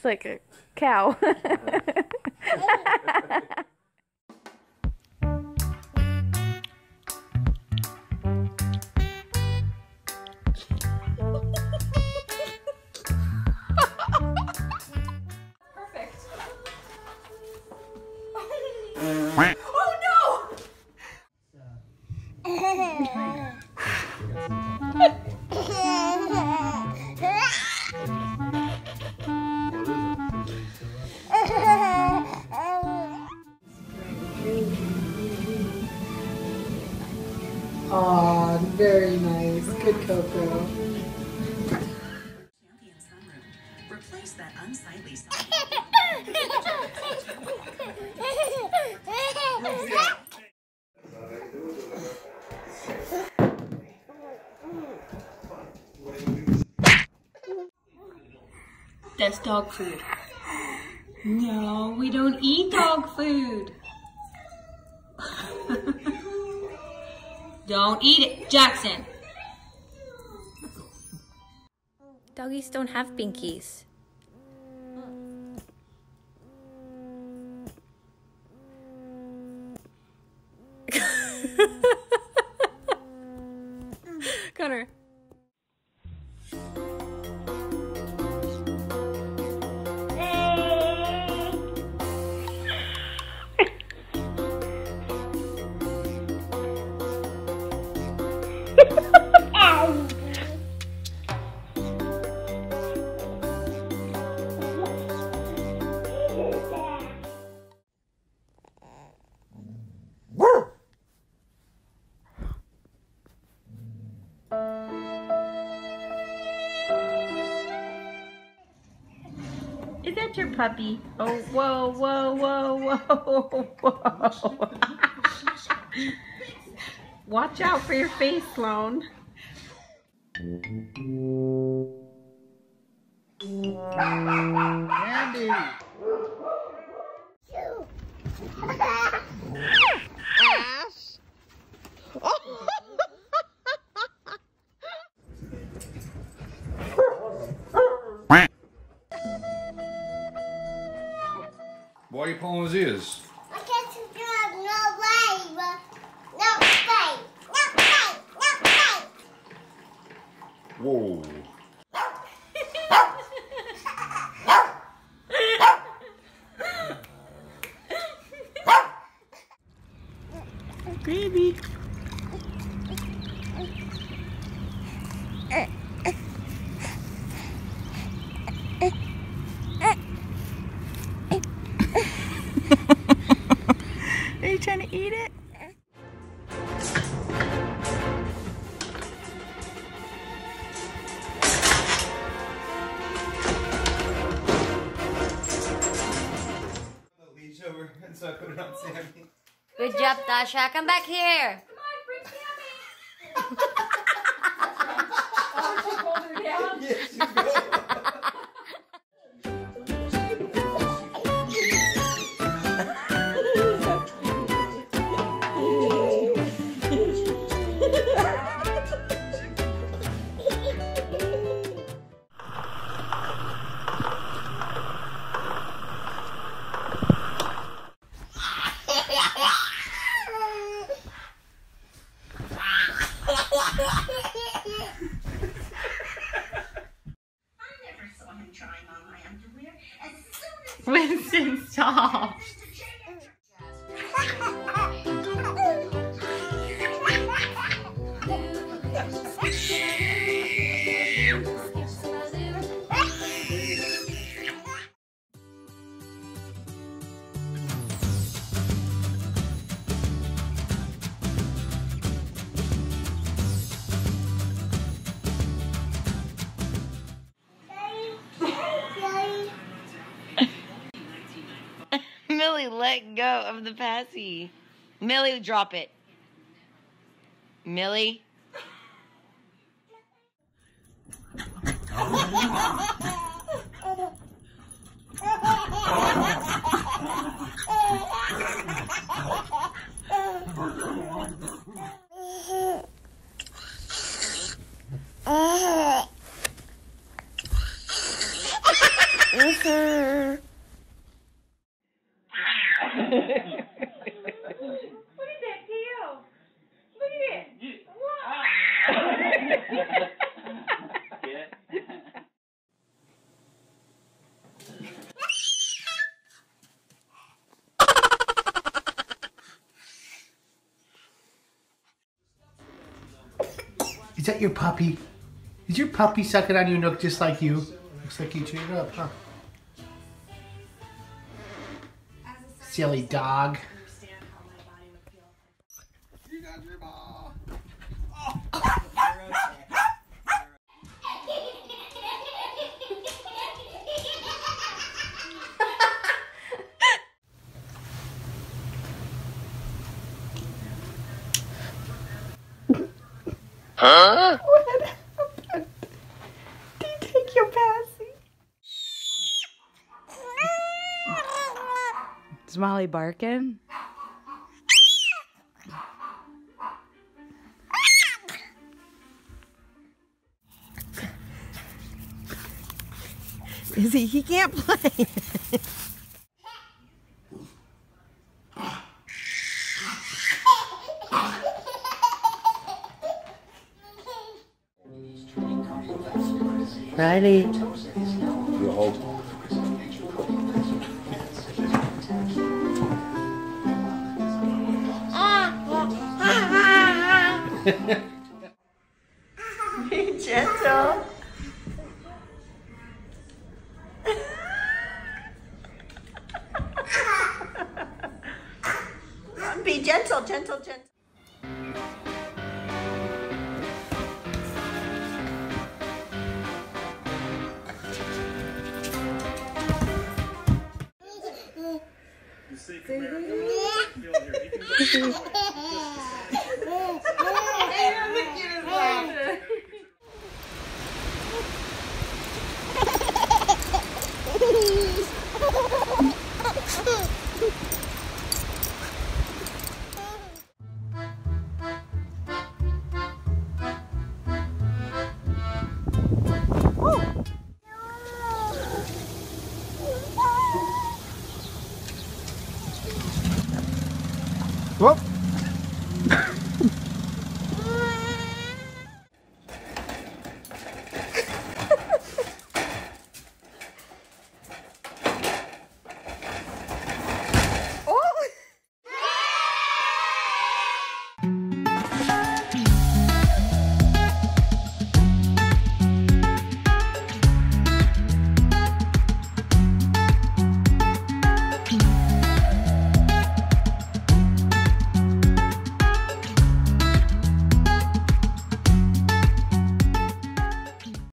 like a cow. Aw, very nice. Good Coco. Replace that unsightly That's dog food. No, we don't eat dog food. Don't eat it, Jackson. Doggies don't have pinkies. Connor. Is that your puppy? Oh, whoa, whoa, whoa, whoa, whoa. Watch out for your face, Sloan. Andy! Ash! Oh. Why are you pulling his ears? Whoa. Baby. Are you trying to eat it? Over, and so I put it on Sammy. Good job, Tasha. Come back here. Yes, you go. Winston, stop. Millie, let go of the passy. Millie, drop it. Millie. that tail? Look at it. Is that your puppy? Is your puppy sucking on your nook just like you? Looks like you chewed it up, huh? Silly dog. You got your ball. Huh? What happened? Did you take your passy? Is Molly barking? Is he? He can't play. Riley. You hold. Be gentle. Be gentle, gentle, gentle. Whoop.